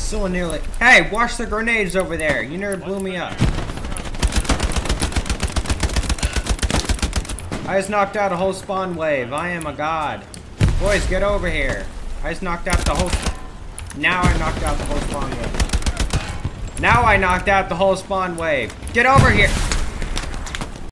So nearly. Hey, watch the grenades over there. You nearly blew me up. I just knocked out a whole spawn wave. I am a god. Boys, get over here. I just knocked out the whole... Now I knocked out the whole spawn wave. Now I knocked out the whole spawn wave. Get over here.